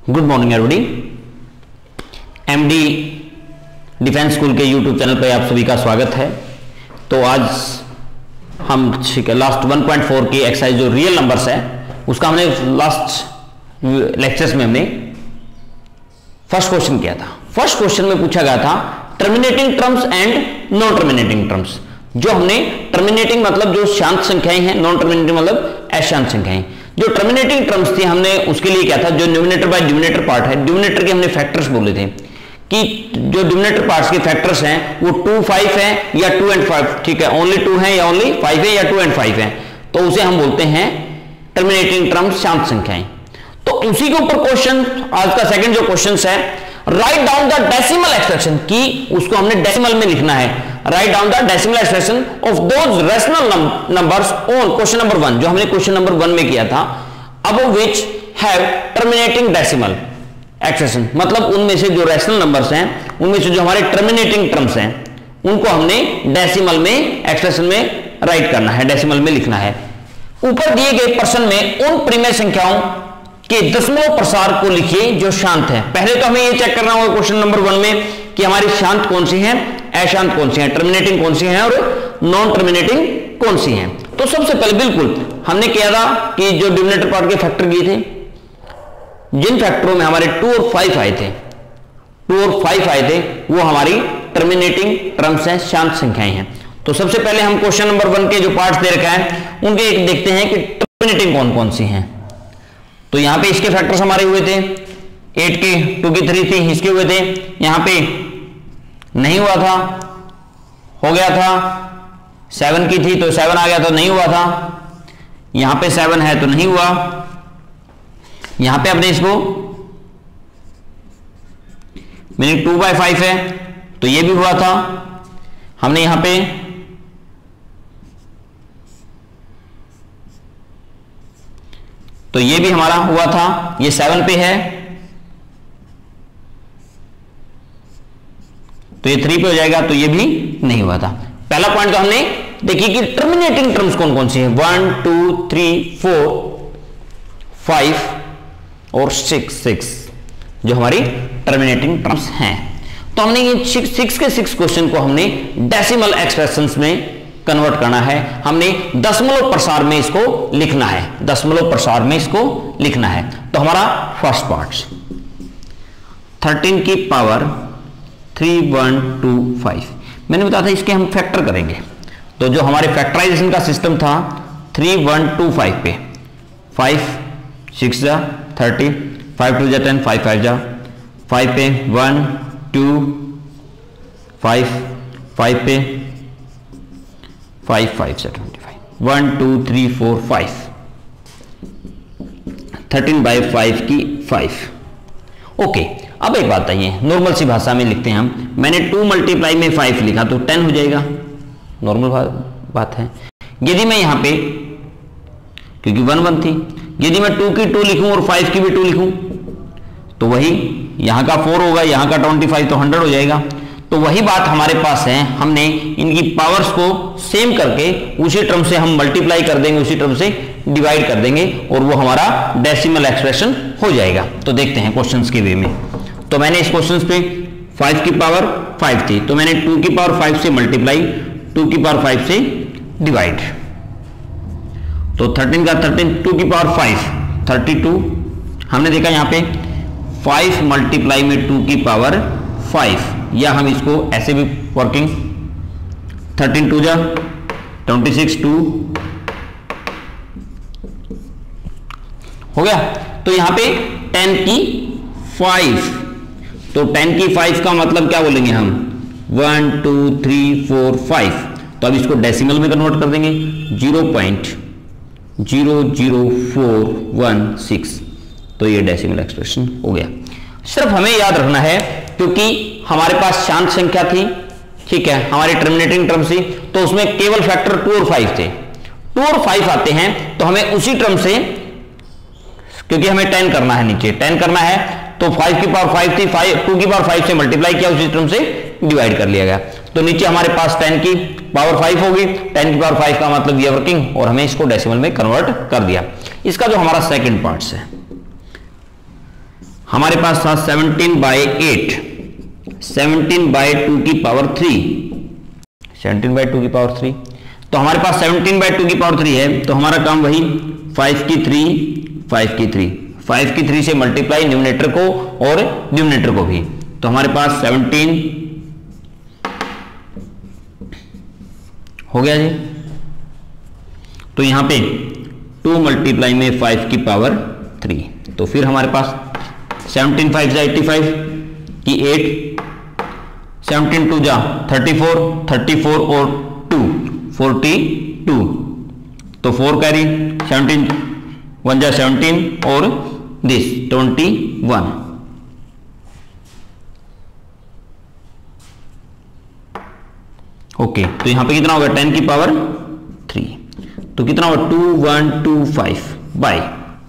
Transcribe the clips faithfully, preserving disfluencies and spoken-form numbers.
Good morning everybody. MD defence school के YouTube channel पर आप सभी का स्वागत है। तो आज हम लास्ट वन पॉइंट फोर की एक्सरसाइज जो रियल नंबर्स है उसका हमने लास्ट लेक्चर्स में हमने फर्स्ट क्वेश्चन किया था। फर्स्ट क्वेश्चन में पूछा गया था terminating terms and non terminating terms. जो हमने टर्मिनेटिंग मतलब जो शांत संख्याएं हैं, नॉन टर्मिनेटिंग मतलब अशांत संख्याएं। जो टर्मिनेटिंग टर्म्स थी हमने उसके लिए क्या था, जो न्यूमिनेटर बाय डिनोमिनेटर पार्ट है, डिनोमिनेटर के हमने फैक्टर्स बोले थे कि जो डिनोमिनेटर पार्ट्स के फैक्टर्स हैं वो टू फाइव है या टू एंड फाइव, ठीक है, ओनली टू है या ओनली फाइव है या टू एंड फाइव है, तो उसे हम बोलते हैं टर्मिनेटिंग टर्म्स, शांत संख्याएं। तो उसी के ऊपर क्वेश्चन आज का सेकंड जो क्वेश्चन है, write down the decimal expression की उसको हमने डेसिमल में लिखना है। Write down the decimal expression of those rational numbers on question number one, जो हमने क्वेश्चन नंबर वन में किया था, above which have terminating decimal expression, मतलब उनमें से जो रैशनल नंबर्स हैं उनमें से जो हमारे टर्मिनेटिंग टर्म्स हैं उनको हमने डेसिमल में एक्सप्रेशन में राइट करना है, डेसिमल में लिखना है। ऊपर दिए गए प्रश्न में उन परिमेय संख्याओं के दशमलव प्रसार को लिखिए जो शांत है। पहले तो हमें यह चेक करना होगा क्वेश्चन नंबर वन में कि हमारी शांत कौन सी है, अशांत कौन सी है, टर्मिनेटिंग कौन सी है और नॉन टर्मिनेटिंग कौन सी है। तो सबसे पहले बिल्कुल हमने किया था कि जो डिनोमिनेटर पार्ट के फैक्टर किए थे, जिन फैक्टरों में हमारे टू और फाइव आए थे, टू और फाइव आए थे वो हमारी टर्मिनेटिंग टर्म्स हैं, शांत संख्याएं हैं। तो सबसे पहले हम क्वेश्चन नंबर वन के जो पार्ट्स दे रखा है उनके एक देखते हैं कि टर्मिनेटिंग कौन कौन सी हैं। तो यहां पे इसके फैक्टर्स हमारे हुए थे, एट के, टू की थ्री थी, इसके हुए थे, यहां पे नहीं हुआ था, हो गया था, सेवन की थी तो सेवन आ गया तो नहीं हुआ था, यहां पे सेवन है तो नहीं हुआ, यहां पे अपने इसको मीनिंग टू बाय फाइव है तो ये भी हुआ था, हमने यहां पे तो ये भी हमारा हुआ था, ये सेवन पे है तो ये थ्री पे हो जाएगा तो ये भी नहीं हुआ था। पहला पॉइंट तो हमने देखिए कि टर्मिनेटिंग टर्म्स कौन कौन सी है, one two three four five और सिक्स, सिक्स जो हमारी टर्मिनेटिंग टर्म्स हैं। तो हमने ये सिक्स, सिक्स के सिक्स क्वेश्चन को हमने डेसिमल एक्सप्रेशंस में कन्वर्ट करना है, हमने दशमलव प्रसार में इसको लिखना है, दशमलव प्रसार में इसको लिखना है। तो हमारा फर्स्ट पार्ट थर्टीन की power three one two five, मैंने बताया था इसके हम फैक्टर करेंगे। तो जो हमारे फैक्टराइजेशन का सिस्टम था थ्री वन टू फाइव पे, फाइव सिक्स जा थर्टी, फाइव टू जा टेन, फाइव फाइव जा फाइव पे, वन टू फाइव, फाइव पे फाइव, फाइव से twenty five, one two three four five, thirteen by five की फाइव। ओके, अब एक बात है, नॉर्मल सी भाषा में लिखते हैं हम, मैंने टू मल्टीप्लाई में फाइव लिखा तो टेन हो जाएगा, नॉर्मल बात है। यदि मैं यहां पे, क्योंकि वन वन थी, यदि मैं टू की टू लिखूं और फाइव की भी टू लिखूं तो वही यहां का फोर होगा, यहां का ट्वेंटी फाइव तो हंड्रेड हो जाएगा। तो वही बात हमारे पास है, हमने इनकी पावर्स को सेम करके उसी टर्म से हम मल्टीप्लाई कर देंगे, उसी टर्म से डिवाइड कर देंगे और वो हमारा डेसिमल एक्सप्रेशन हो जाएगा। तो देखते हैं क्वेश्चंस के वे में। तो मैंने इस क्वेश्चन पे फाइव की पावर फाइव थी तो मैंने टू की पावर फाइव से मल्टीप्लाई, टू की पावर फाइव से डिवाइड, तो थर्टीन का थर्टीन, टू की पावर फाइव थर्टी टू, हमने देखा यहां पे फाइव मल्टीप्लाई में टू की पावर फाइव, या हम इसको ऐसे भी वर्किंग, थर्टीन टू जा ट्वेंटी सिक्स, टू हो गया। तो यहां पे टेन की फाइव, तो टेन की फाइव का मतलब क्या बोलेंगे हम, one two three four five. तो अब इसको डेसिमल में कन्वर्ट कर देंगे, zero point zero zero four one six, तो ये डेसिमल एक्सप्रेशन हो गया। सिर्फ हमें याद रखना है क्योंकि हमारे पास शांत संख्या थी, ठीक है, हमारी टर्मिनेटिंग टर्म थी, तो उसमें केवल फैक्टर टू और फाइव थे, टू और फाइव आते हैं तो हमें उसी टर्म से, क्योंकि हमें टेन करना है, नीचे टेन करना है तो फाइव की पावर फाइव थी, फाइव टू की पावर फाइव से मल्टीप्लाई किया, उसी टर्म से डिवाइड कर लिया गया। तो नीचे हमारे पास टेन की पावर फाइव होगी, टेन की पावर फाइव का मतलब ये वर्किंग, और हमें इसको डेसिमल में कन्वर्ट कर दिया। इसका जो हमारा सेकंड पार्ट है, हमारे पास था seventeen by eight, seventeen by two की power three, seventeen by two की पावर थ्री। तो हमारे पास सेवनटीन बाई टू की पावर थ्री है, तो हमारा काम वही फाइव की थ्री, फाइव की थ्री, फाइव की थ्री से मल्टीप्लाई न्यूमरेटर को और डिनोमिनेटर को भी। तो हमारे पास सेवनटीन हो गया जी। तो यहां पे टू मल्टीप्लाई में फाइव की पावर थ्री, तो फिर हमारे पास सेवनटीन फाइव जा एट्टी फाइव की एट, सेवनटीन टू जा थर्टी फोर, थर्टी फोर और टू फोर्टी टू, तो फोर कैरी, सेवनटीन वन जा सेवनटीन और दिस ट्वेंटी वन। ओके, तो यहां पे कितना होगा टेन की पावर थ्री, तो कितना होगा two one two five by,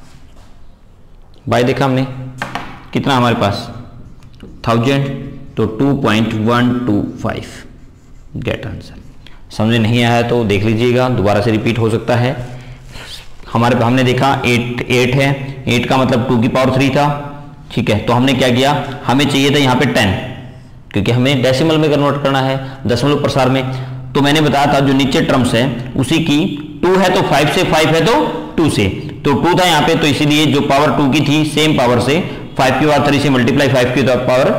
by देखा हमने कितना हमारे पास थाउजेंड, तो two point one two five get answer. समझ नहीं आया तो देख लीजिएगा, दोबारा से रिपीट हो सकता है। हमारे हमने देखा एट, एट है, एट का मतलब टू की पावर थ्री था, ठीक है। तो हमने क्या किया, हमें चाहिए था यहाँ पे टेन, क्योंकि हमें डेसिमल में कन्वर्ट करना है, दशमलव प्रसार में। तो मैंने बताया था जो नीचे टर्म्स है उसी की, टू है तो फाइव से, फाइव है तो टू से, तो टू था यहाँ पे, तो इसीलिए जो पावर टू की थी सेम पावर से फाइव की पावर थ्री से मल्टीप्लाई, फाइव की पावर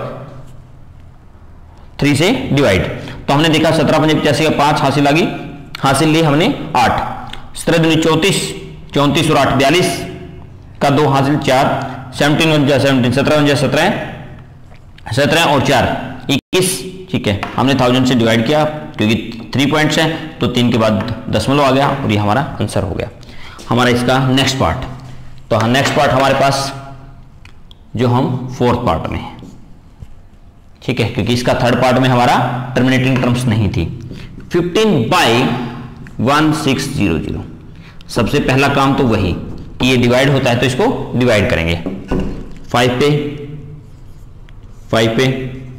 थ्री से डिवाइड। तो हमने देखा सत्रह पंजे पचासी का पांच हासिल आ गई, हासिल ली हमने आठ, सत्रह दूनी चौंतीस, चौंतीस और आठ बयालीस का दो हासिल चार, सेवनटीन वन जा सेवनटीन, सत्रह वन जा सत्रह, सत्रह और चार इक्कीस, ठीक है। हमने थाउजेंड से डिवाइड किया क्योंकि थ्री पॉइंट्स हैं, तो तीन के बाद दशमलव आ गया और ये हमारा आंसर हो गया। हमारा इसका नेक्स्ट पार्ट, तो हाँ नेक्स्ट पार्ट हमारे पास जो हम फोर्थ पार्ट में है, ठीक है, क्योंकि इसका थर्ड पार्ट में हमारा टर्मिनेटिंग टर्म्स नहीं थी। Fifteen by one six zero zero, सबसे पहला काम तो वही कि ये डिवाइड होता है तो इसको डिवाइड करेंगे, फाइव पे, फाइव पे,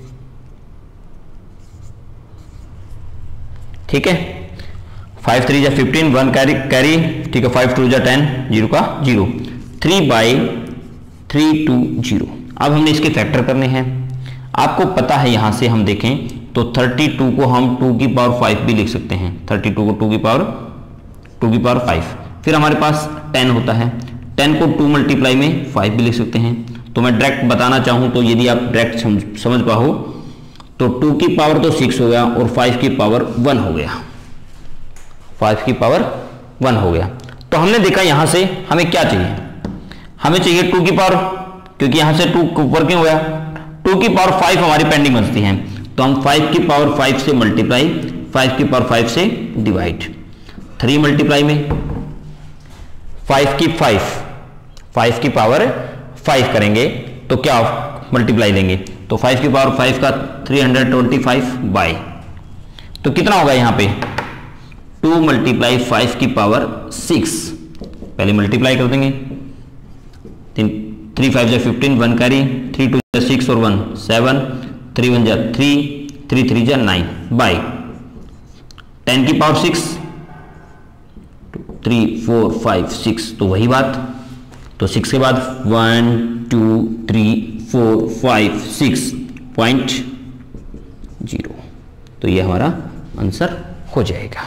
ठीक है, फाइव थ्री जा फिफ्टीन, वन कैरी कैरी, ठीक है, फाइव टू जा टेन, जीरो का zero, three by three two zero. अब हमने इसके फैक्टर करने हैं, आपको पता है यहां से हम देखें तो थर्टी टू को हम टू की पावर फाइव भी लिख सकते हैं, थर्टी टू को टू की पावर टू की पावर फाइव। फिर हमारे पास टेन होता है, टेन को टू मल्टीप्लाई में फाइव भी लिख सकते हैं। तो मैं डायरेक्ट बताना चाहूं तो यदि आप डायरेक्ट समझ पाओ तो टू की पावर तो सिक्स हो गया और फाइव की पावर वन हो गया, फाइव की पावर वन हो गया। तो हमने देखा यहां से हमें क्या चाहिए, हमें चाहिए टू की पावर, क्योंकि यहां से टू वर्किंग हो गया, टू की पावर फाइव हमारी पेंडिंग बचती है, तो हम फाइव की पावर फाइव से मल्टीप्लाई, फाइव की पावर फाइव से डिवाइड, थ्री मल्टीप्लाई में फाइव की फाइव, फाइव की पावर फाइव करेंगे तो क्या मल्टीप्लाई लेंगे, तो फाइव की पावर फाइव का three hundred twenty five by, तो कितना होगा यहाँ पे टू मल्टीप्लाई फाइव की पावर सिक्स, पहले मल्टीप्लाई कर देंगे, थ्री फाइव जा fifteen, one carry, three two जा सिक्स और वन सेवन, थ्री वन जा थ्री, थ्री थ्री जा नाइन बाई टेन की power six, three four five six, तो वही बात, तो सिक्स के बाद one two three four five six point zero, तो ये हमारा आंसर हो जाएगा।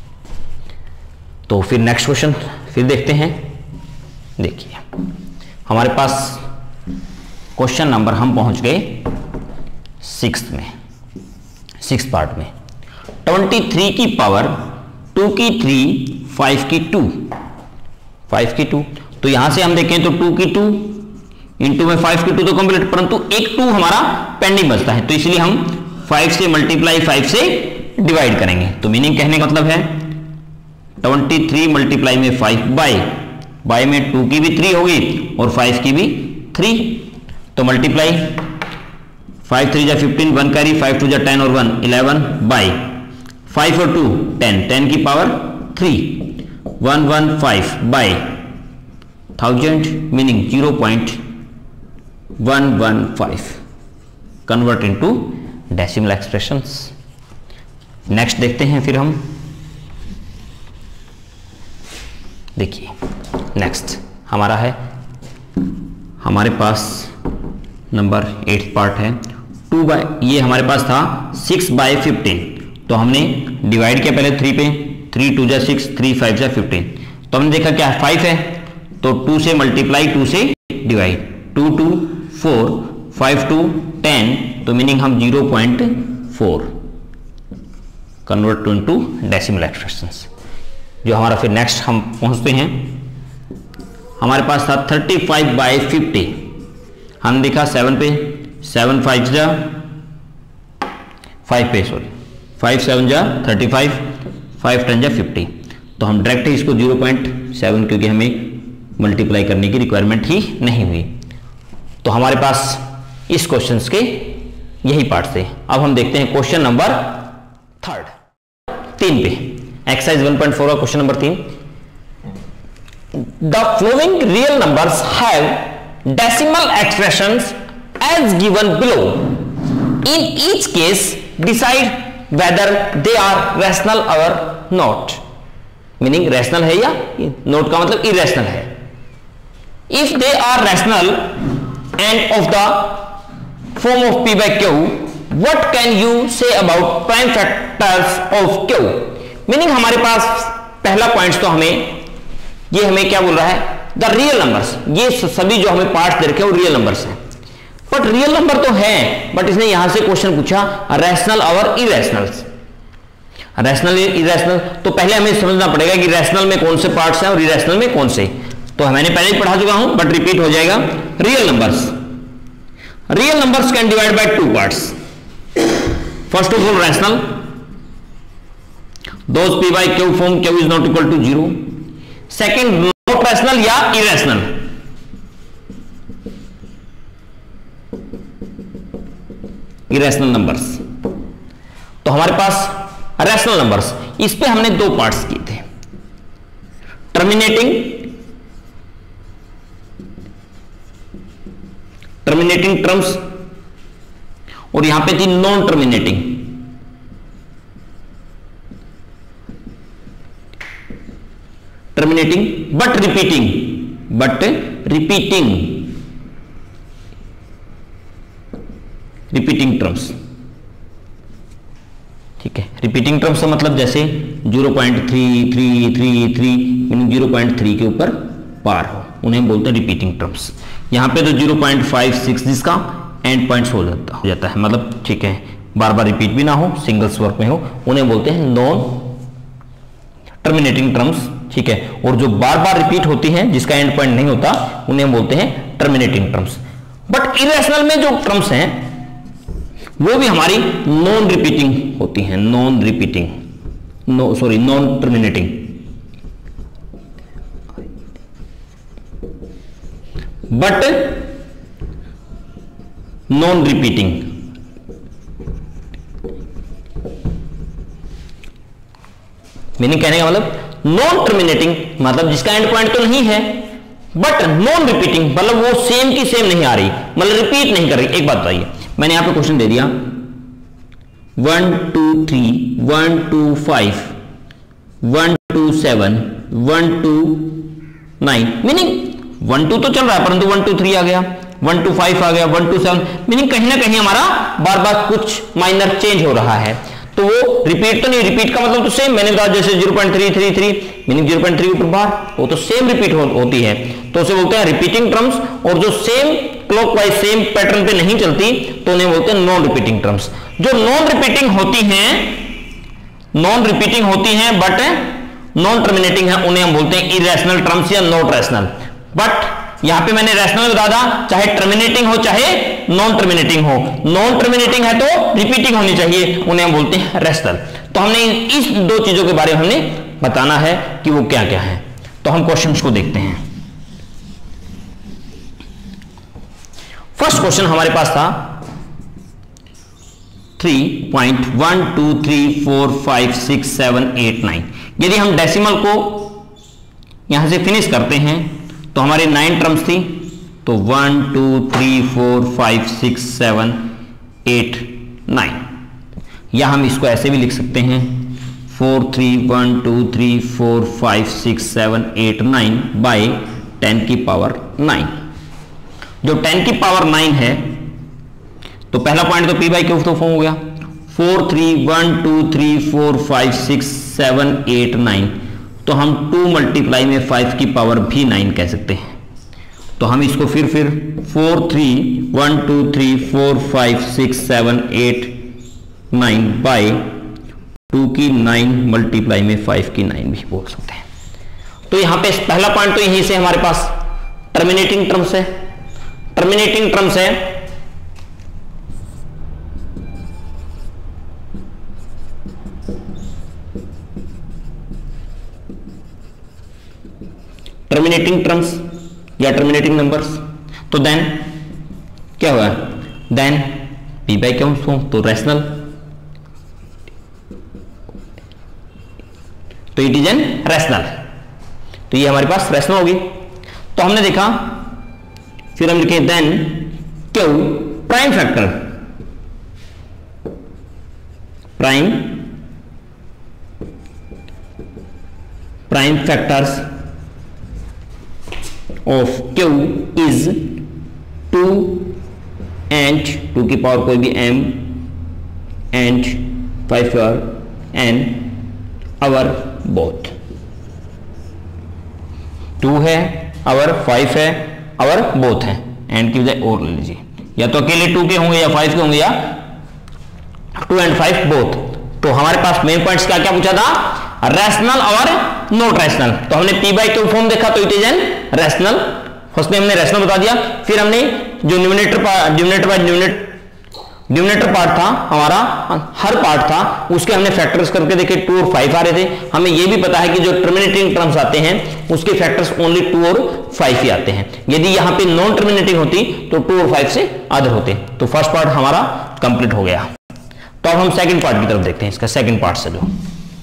तो फिर नेक्स्ट क्वेश्चन फिर देखते हैं। देखिए हमारे पास क्वेश्चन नंबर हम पहुंच गए सिक्स्थ में, सिक्स पार्ट में, ट्वेंटी थ्री की पावर टू की थ्री, फाइव की टू, फाइव की टू, तो यहां से हम देखें तो टू की टू इंटू में फाइव की टू तो कंप्लीट, परंतु एक टू हमारा पेंडिंग बचता है, तो इसलिए हम फाइव से मल्टीप्लाई फाइव से डिवाइड करेंगे। तो मीनिंग कहने का मतलब है ट्वेंटी थ्री मल्टीप्लाई में फाइव बाई, बाई में टू की भी थ्री होगी और फाइव की भी थ्री, तो मल्टीप्लाई फाइव थ्री जा fifteen, one carry, five two जा टेन और वन इलेवन बाई फाइव और टू टेन, टेन की power three, one one five by thousand, meaning zero point one one five, convert into decimal expressions. Next देखते हैं फिर हम, देखिए next हमारा है, हमारे पास नंबर एट पार्ट है। टू बाय ये हमारे पास था सिक्स बाय फिफ्टीन, तो हमने डिवाइड किया पहले थ्री पे, थ्री टू जा सिक्स, थ्री फाइव जा फिफ्टीन, तो हमने देखा क्या फाइव है, तो टू से मल्टीप्लाई, टू से divide, two two four, five two ten, तो मीनिंग हम zero point four convert to into decimal expressions. जो हमारा फिर नेक्स्ट हम पहुंचते हैं, हमारे पास था थर्टी फाइव बाई फिफ्टी, हमने देखा सेवन पे, सेवन फाइव जा फाइव पे सॉरी फाइव सेवन जा थर्टी फाइव, फाइव टेन जा फिफ्टी, तो हम डायरेक्ट इसको जीरो पॉइंट सेवन, क्योंकि हमें मल्टीप्लाई करने की रिक्वायरमेंट ही नहीं हुई। तो हमारे पास इस क्वेश्चन के यही पार्ट थे। अब हम देखते हैं क्वेश्चन नंबर थर्ड, तीन पे, एक्सरसाइज वन पॉइंट फोर का क्वेश्चन नंबर तीन। The following real numbers have decimal expressions as given below, in each case decide whether they are rational और नॉट। मीनिंग रैशनल है या नॉट का मतलब irrational है। If they are rational and of the form of p by q, what can you say about prime factors of q. Meaning हमारे पास पहला point तो हमें ये हमें क्या बोल रहा है, द रियल नंबर्स, ये सभी जो हमें पार्ट्स दे रखे हैं वो रियल नंबर्स हैं, बट रियल नंबर तो है, बट इसने यहां से क्वेश्चन पूछा रैशनल और इरेशनल। रैशनल इरेशनल, तो पहले हमें समझना पड़ेगा कि रैशनल में कौन से पार्ट्स हैं और इरेशनल में कौन से। तो मैंने पहले ही पढ़ा चुका हूं बट रिपीट हो जाएगा। Real numbers, real numbers can divide by two parts. First of all rational, those p by q form q is not equal to zero. Second not rational या इरेशनल, इरेशनल नंबर्स। तो हमारे पास rational numbers, इस पे हमने दो parts किए थे, terminating terminating terms, और यहां पे थी non terminating. Terminating but repeating, but repeating repeating terms. ठीक है, रिपीटिंग टर्म्स का मतलब जैसे zero point three three three three meaning zero point three के ऊपर पार हो, उन्हें बोलते हैं रिपीटिंग टर्म्स। यहां पे तो जीरो पॉइंट फाइव सिक्स जिसका एंड पॉइंट्स हो जाता हो जाता है, मतलब ठीक है बार बार रिपीट भी ना हो, सिंगल्स वर्क में हो, उन्हें बोलते हैं नॉन टर्मिनेटिंग टर्म्स। ठीक है, और जो बार बार रिपीट होती हैं जिसका एंड पॉइंट नहीं होता, उन्हें बोलते हैं टर्मिनेटिंग टर्म्स। बट इरेशनल में जो टर्म्स हैं वो भी हमारी नॉन रिपीटिंग होती हैं, non repeating no sorry non terminating. But non repeating, meaning कहने का मतलब नॉन टर्मिनेटिंग मतलब जिसका एंड पॉइंट तो नहीं है, बट नॉन रिपीटिंग मतलब वो सेम की सेम नहीं आ रही, मतलब रिपीट नहीं कर रही। एक बात बताइए, मैंने यहां पे क्वेश्चन दे दिया one two three, one two five, one two seven, one two nine, meaning one two तो चल रहा है परंतु वन टू थ्री आ गया, वन टू फाइव आ गया, वन टू सेवन, मीनिंग कहीं ना कहीं हमारा बार बार कुछ माइनर चेंज हो रहा है। तो वो रिपीट तो नहीं, रिपीट का मतलब तो सेम, मैंने कहा जैसे zero point three three three meaning zero point three ऊपर बाहर, वो तो सेम रिपीट हो, होती है, तो उसे बोलते हैं रिपीटिंग टर्म्स। और जो सेम क्लॉकवाइज सेम पैटर्न पे नहीं चलती तो उन्हें बोलते हैं नॉन रिपीटिंग टर्म्स। जो नॉन रिपीटिंग होती हैं, नॉन रिपीटिंग होती हैं बट नॉन टर्मिनेटिंग है, उन्हें हम बोलते हैं इरेशनल टर्म्स या नॉट रैशनल। बट यहां पे मैंने रैशनल बता दा, चाहे टर्मिनेटिंग हो चाहे नॉन टर्मिनेटिंग हो, नॉन टर्मिनेटिंग है तो रिपीटिंग होनी चाहिए, उन्हें हम बोलते हैं रैशनल। तो हमने इस दो चीजों के बारे में हमने बताना है कि वो क्या क्या है। तो हम क्वेश्चंस को देखते हैं। फर्स्ट क्वेश्चन हमारे पास था three point one two three four five six seven eight nine. यदि हम डेसिमल को यहां से फिनिश करते हैं तो हमारे नाइन टर्म्स थी, तो one two three four five six seven eight nine, या हम इसको ऐसे भी लिख सकते हैं four three one two three four five six seven eight nine by ten की पावर नाइन। जो टेन की पावर नाइन है तो पहला पॉइंट तो पी बाई क्यू तो फॉर्म हो गया, four three one two three four five six seven eight nine, तो हम टू मल्टीप्लाई में फाइव की पावर भी नाइन कह सकते हैं। तो हम इसको फिर फिर four three one two three four five six seven eight nine by two की नाइन मल्टीप्लाई में फाइव की नाइन भी बोल सकते हैं। तो यहां पे पहला पॉइंट तो यहीं से हमारे पास टर्मिनेटिंग टर्म्स है, टर्मिनेटिंग टर्म्स है, टर्मिनेटिंग टर्म्स या टर्मिनेटिंग नंबर्स। तो देन क्या हुआ, then p by q form तो रैशनल, तो इट इज एन रैशनल, तो ये हमारे पास रैशनल होगी। तो हमने देखा, फिर हम लिखे then q prime factor, prime prime factors of q is two and two की पावर कोई भी m and five n or both, two है अवर फाइव है अवर बोथ है, एंड की बजाय और ले लीजिए, या तो अकेले टू के होंगे या फाइव के होंगे या टू एंड फाइव बोथ। तो हमारे पास मेन पॉइंट्स क्या क्या पूछा था, रैशनल और नॉट रैशनल। तो हमने पी बाई क्यू फॉर्म देखा तो it is an rational, first में हमने रैशनल बता दिया, फिर हमने जो numerator numerator by numerator numerator part था हमारा, हर पार्ट था उसके हमने फैक्टर्स करके देखे, टू और फाइव आ रहे थे। हमें यह भी पता है कि जो टर्मिनेटिंग टर्म्स आते हैं उसके फैक्टर्स ओनली टू और फाइव ही आते हैं, यदि यहां पे नॉन टर्मिनेटिंग होती तो टू और फाइव से अदर होते। तो फर्स्ट पार्ट हमारा कंप्लीट हो गया। तो अब हम सेकंड पार्ट की तरफ देखते हैं, इसका सेकंड पार्ट से जो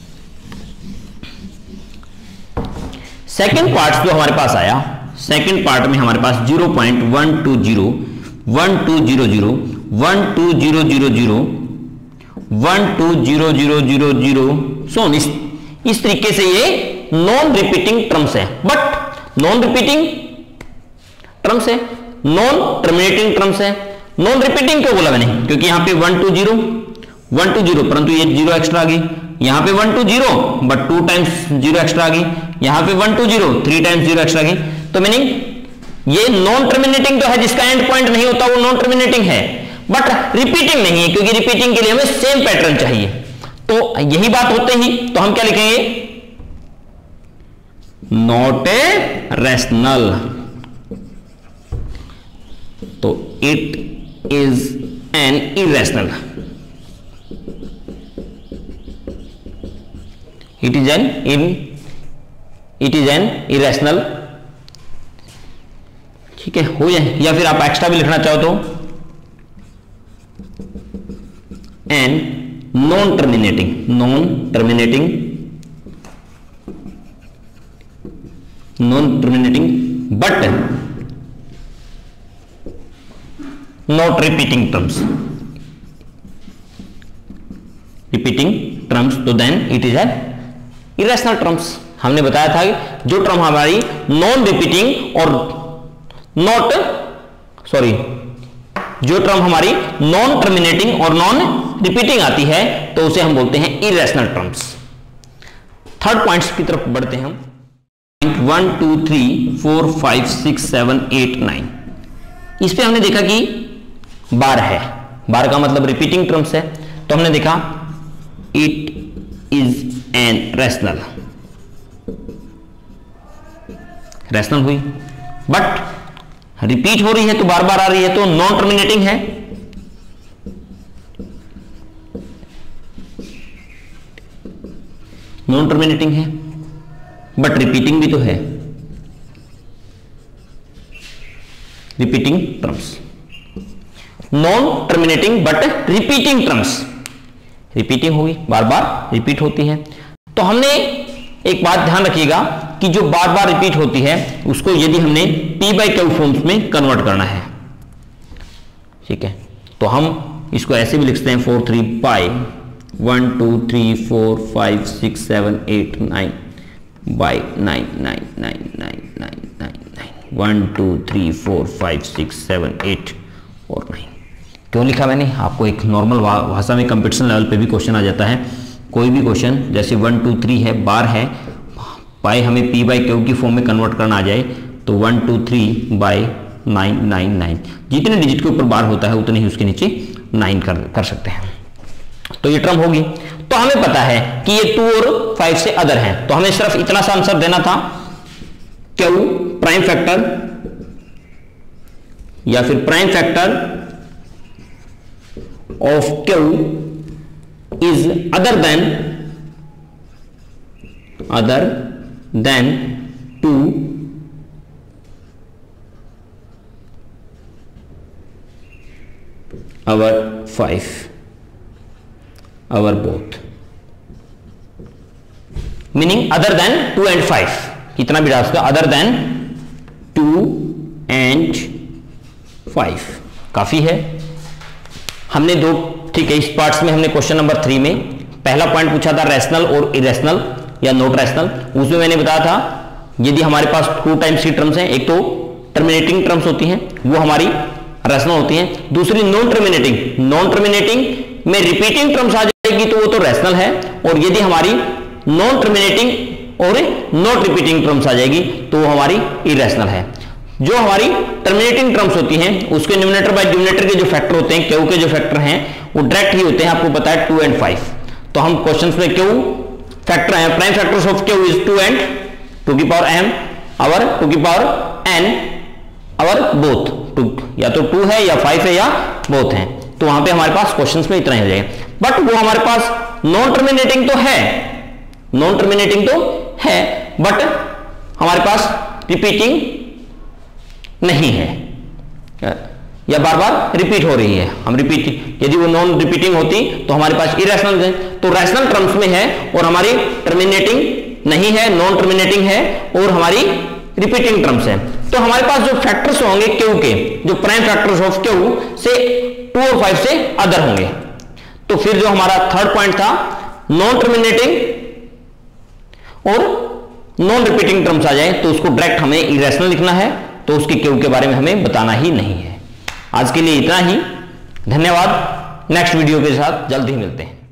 सेकंड पार्ट जो हमारे पास आया, सेकंड पार्ट में हमारे पास zero point one two zero one two zero zero one two zero zero zero one two zero zero zero zero so इस, इस तरीके से ये नॉन रिपीटिंग टर्म्स है, बट नॉन रिपीटिंग टर्म्स है, नॉन टर्मिनेटिंग टर्म्स है। Non repeating क्यों बोला मैंने, क्योंकि यहां पे one two zero one two zero परंतु ये जीरो एक्स्ट्रा आ गई, यहां पे one two zero but to times zero extra आ गई, यहां पे one two zero three times zero extra आ गई। तो मीनिंग ये नॉन टर्मिनेटिंग तो है, जिसका एंड पॉइंट नहीं होता वो नॉन टर्मिनेटिंग है, बट रिपीटिंग नहीं है, क्योंकि रिपीटिंग के लिए हमें सेम पैटर्न चाहिए। तो यही बात होते ही तो हम क्या लिखेंगे, नॉट ए रैशनल, तो it is an irrational, it is an in it is an irrational. ठीक है, हो जाए, या फिर आप एक्स्ट्रा भी लिखना चाहो तो and non terminating, non terminating non terminating but not repeating terms, repeating terms, तो then it is an irrational terms. हमने बताया था कि जो टर्म हमारी नॉन रिपीटिंग और नॉट सॉरी जो टर्म हमारी नॉन टर्मिनेटिंग और नॉन रिपीटिंग आती है तो उसे हम बोलते हैं इरेशनल टर्म्स। थर्ड पॉइंट्स की तरफ बढ़ते हैं हम। One two three four five six seven eight nine, इस पे हमने देखा कि बार है, बार का मतलब रिपीटिंग टर्म्स है, तो हमने देखा it is an rational, rational हुई, बट रिपीट हो रही है तो बार बार आ रही है तो नॉन टर्मिनेटिंग है। नॉन टर्मिनेटिंग है बट रिपीटिंग भी तो है, repeating terms, non terminating but repeating terms, repeating होगी, बार बार रिपीट होती है। तो हमने एक बात ध्यान रखिएगा कि जो बार बार रिपीट होती है उसको यदि हमने पी बाई क्यू फॉर्म्स में कन्वर्ट करना है, ठीक है, तो हम इसको ऐसे भी लिखते हैं four three by one two three four five six seven eight nine by nine nine nine nine nine nine nine one two three four five six seven eight और नाइन, क्यों लिखा मैंने, आपको एक नॉर्मल भाषा में कंपटीशन लेवल पे भी क्वेश्चन आ जाता है। कोई भी क्वेश्चन जैसे वन टू थ्री है, बार है, पाई हमें पी बाई क्यू की फॉर्म में कन्वर्ट करना आ जाए तो one two three by nine nine nine, जितने डिजिट के ऊपर बार होता है उतने ही उसके नीचे नाइन कर कर सकते हैं। तो ये टर्म होगी। तो हमें पता है कि ये टू और फाइव से अदर है, तो हमें सिर्फ इतना सा आंसर देना था, क्यू प्राइम फैक्टर या फिर prime factor of q is other than other than two or five or both, meaning other than two and five, कितना भी डाल सकते, other than two and five काफी है। हमने दो, ठीक है, इस पार्ट्स में हमने क्वेश्चन नंबर थ्री में पहला पॉइंट पूछा था रैशनल और इरेशनल या नॉट रैशनल। उसमें मैंने बताया था यदि हमारे पास टू टाइम्स की टर्म्स हैं, एक तो टर्मिनेटिंग टर्म्स होती हैं वो हमारी रैशनल होती हैं, दूसरी नॉन टर्मिनेटिंग, नॉन टर्मिनेटिंग में रिपीटिंग टर्म्स आ जाएगी तो वो तो रैशनल है, और यदि हमारी नॉन टर्मिनेटिंग और नॉट रिपीटिंग टर्म्स आ जाएगी तो वो हमारी इरेशनल है। जो हमारी टर्मिनेटिंग टर्म्स होती हैं उसके न्यूमरेटर बाय डिनोमिनेटर के जो फैक्टर होते हैं, क्यू के जो फैक्टर हैं वो डायरेक्ट ही होते हैं, आपको पता है टू एंड फाइव। तो हम क्वेश्चंस में क्यू फैक्टर है, prime factors of q is two and two की पावर एम आवर टू की power n or both, two या तो टू है या फाइव है या बोथ है, तो वहां पे हमारे पास क्वेश्चंस में इतना ही हो जाएगा। बट वो हमारे पास नॉन टर्मिनेटिंग तो है, नॉन टर्मिनेटिंग तो है, बट हमारे पास रिपीटिंग नहीं है या बार बार रिपीट हो रही है। हम रिपीट, यदि वो नॉन रिपीटिंग होती तो हमारे पास इरेशनल है, तो रैशनल टर्म्स में है और हमारी टर्मिनेटिंग नहीं है, नॉन टर्मिनेटिंग है और हमारी रिपीटिंग टर्म्स है। तो हमारे पास जो फैक्टर्स होंगे क्यू के, जो प्राइम फैक्टर्स ऑफ क्यू से टू और फाइव से अदर होंगे। तो फिर जो हमारा थर्ड पॉइंट था नॉन टर्मिनेटिंग और नॉन रिपीटिंग टर्म्स आ जाए तो उसको डायरेक्ट हमें इरेशनल लिखना है, तो उसके क्यू के बारे में हमें बताना ही नहीं है। आज के लिए इतना ही, धन्यवाद। नेक्स्ट वीडियो के साथ जल्द ही मिलते हैं।